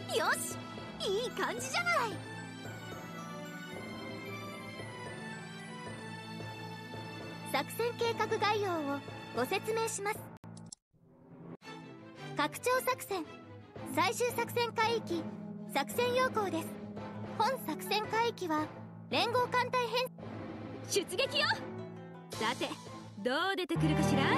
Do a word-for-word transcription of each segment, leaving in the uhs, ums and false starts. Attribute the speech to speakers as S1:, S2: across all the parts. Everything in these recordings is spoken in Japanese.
S1: よし、いい感じじゃない。作戦計画概要をご説明します。拡張作戦、最終作戦海域、作戦要項です。本作戦海域は連合艦隊編出撃よ。さてどう出てくるかしら。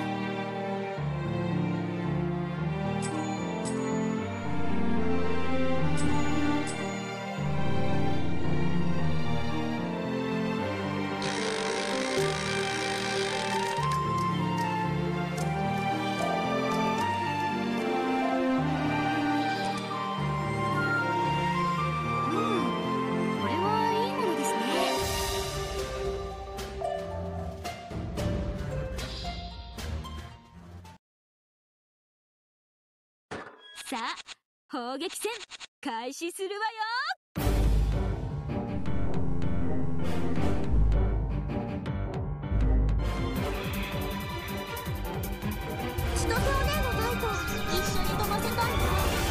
S1: さあ砲撃戦開始するわよ。千歳お姉のタイと一緒に飛ばせたいわ。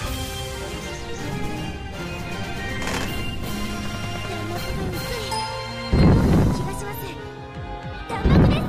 S1: 弾幕が薄いような気がします。弾幕です。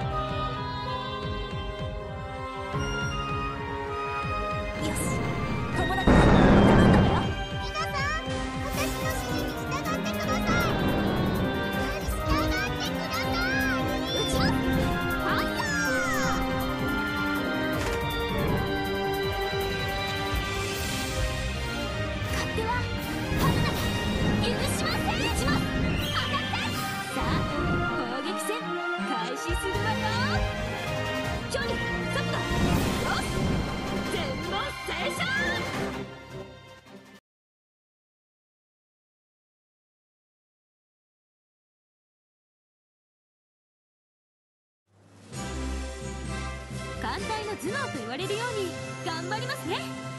S1: 艦隊の頭脳と言われるように頑張りますね。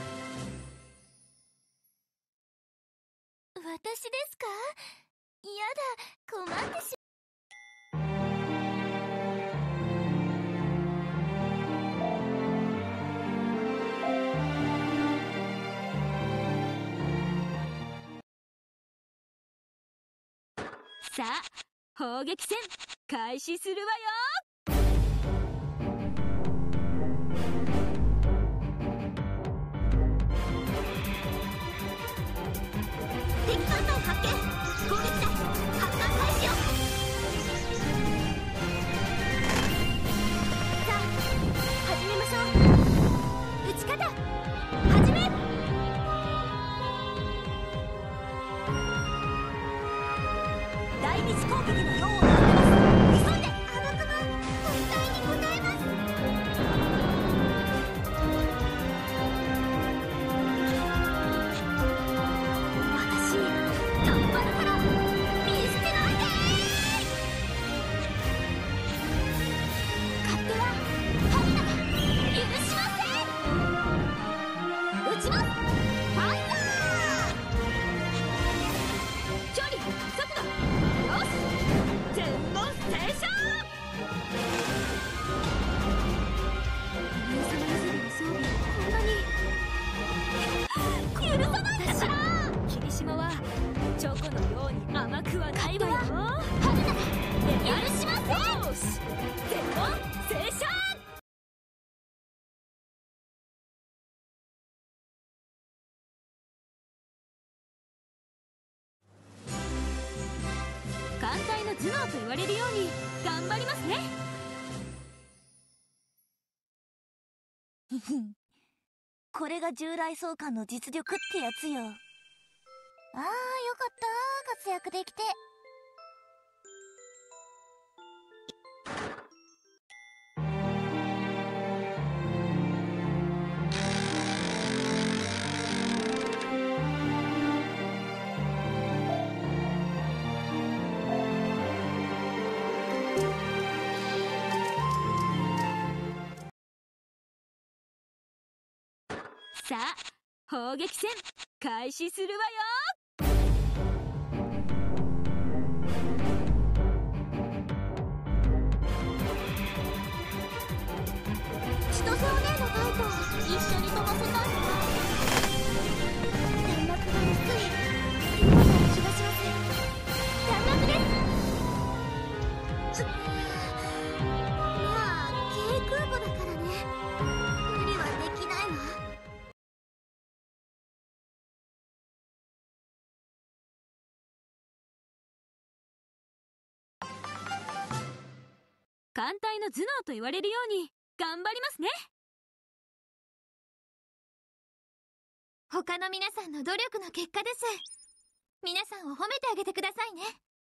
S1: 私ですか？やだ、困ってしさあ砲撃戦開始するわよ。敵艦隊発見。攻撃隊発艦開始よ。さあ始めましょう。撃ち方始め。第二次攻撃の用をなってます。急いで。あの雲ご期待に応えます。艦隊の頭脳と言われるように頑張りますね。これが従来装艦の実力ってやつよ。ああ、よかった活躍できて。さあ砲撃戦開始するわよ。千歳お姉のタイと一緒に飛ばせたいわ。弾艦隊の頭脳と言われるように頑張りますね。他の皆さんの努力の結果です。皆さんを褒めてあげてくださいね。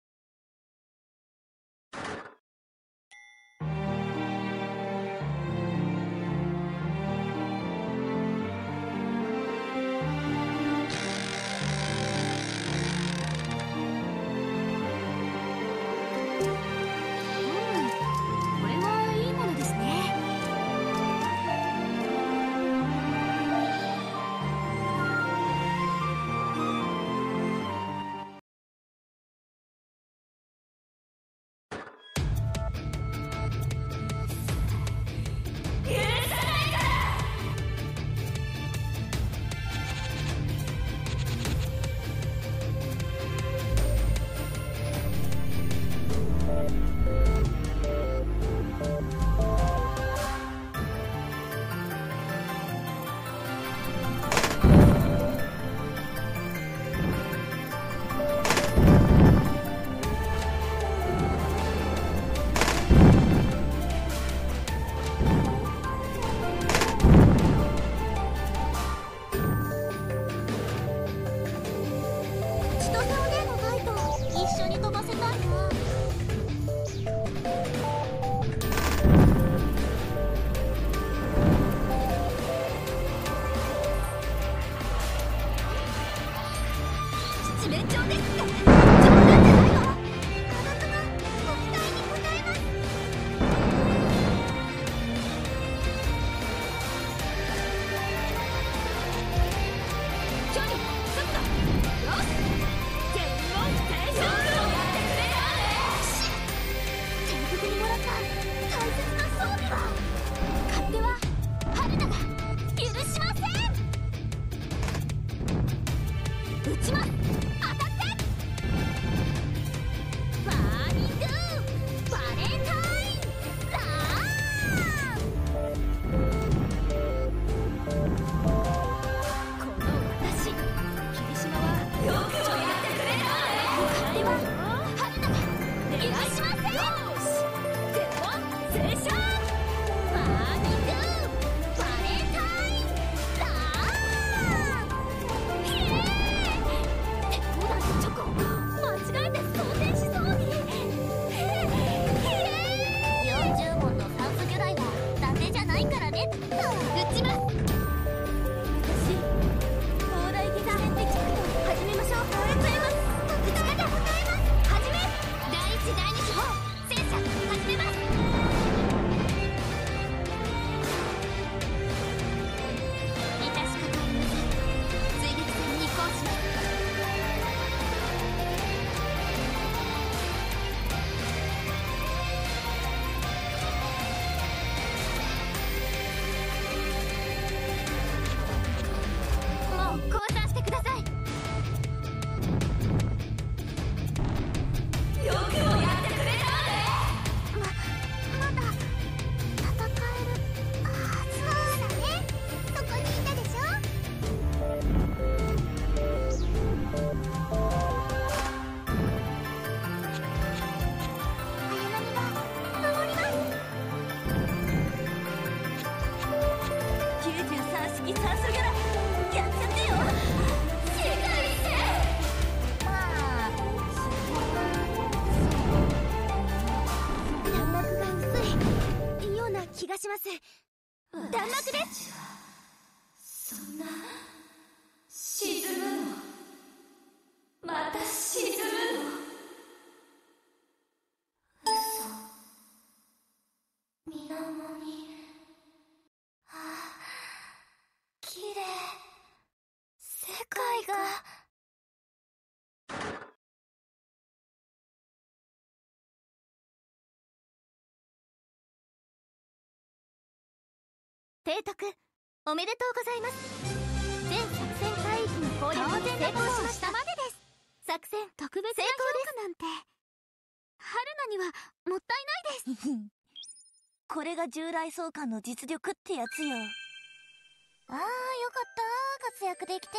S1: 提督、おめでとうございます。全作戦海域の攻略に成功しました。までです。作戦特別な評価なんて春菜にはもったいないです。
S2: これが従来総監の実力ってやつよ。あー、よかった活躍できて。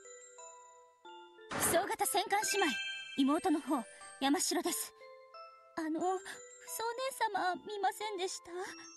S3: 飛翔型戦艦姉妹妹の方山城です。
S2: あの、不相姉様見ませんでした？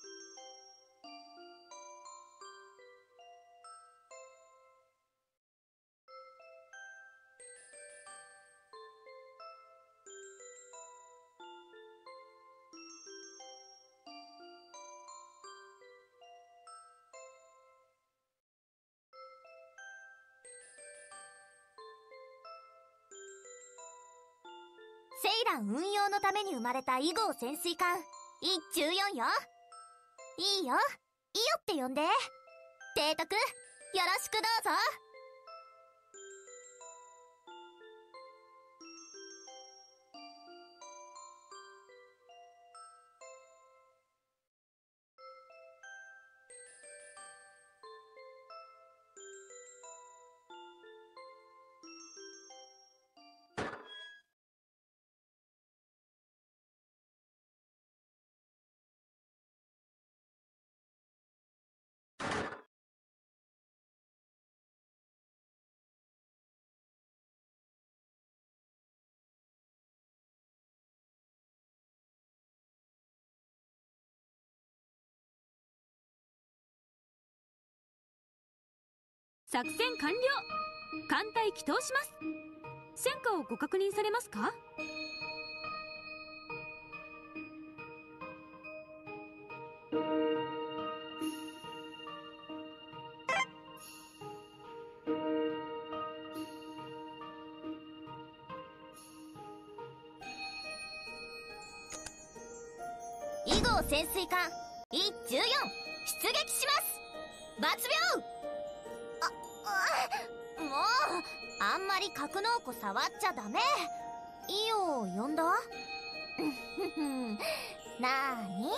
S1: セイラン運用のために生まれた以号潜水艦 イーじゅうよん よ。いいよ、イオって呼んで。提督、よろしくどうぞ。
S3: 作戦完了。艦隊起動します。戦果をご確認されますか？
S1: 以号潜水艦 イーじゅうよん 出撃します。抜病。あ、もうあんまり格納庫触っちゃダメ。イオを呼んだ？なーに？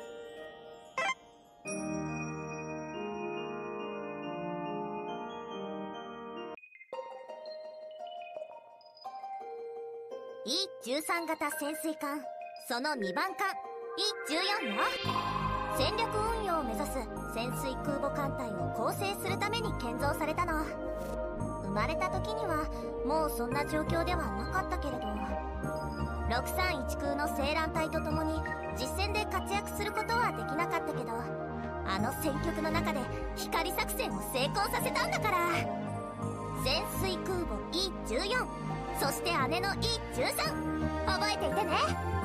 S1: イーじゅうさん 型潜水艦そのにばん艦 イーじゅうよん よ。戦略運用を目指す潜水空母艦隊を構成するために建造されたの。生まれた時にはもうそんな状況ではなかったけれど、ろくさんいち空の青蘭隊と共に実戦で活躍することはできなかったけど、あの戦局の中で光作戦を成功させたんだから。潜水空母 イーじゅうよん、そして姉の イーじゅうさん 覚えていてね。